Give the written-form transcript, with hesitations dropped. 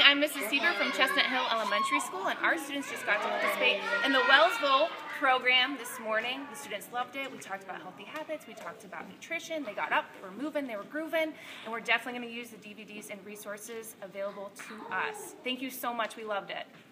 I'm Mrs. Seaver from Chestnut Hill Elementary School, and our students just got to participate in the Wellsville program this morning. The students loved it. We talked about healthy habits. We talked about nutrition. They got up, they were moving, they were grooving, and we're definitely going to use the DVDs and resources available to us. Thank you so much. We loved it.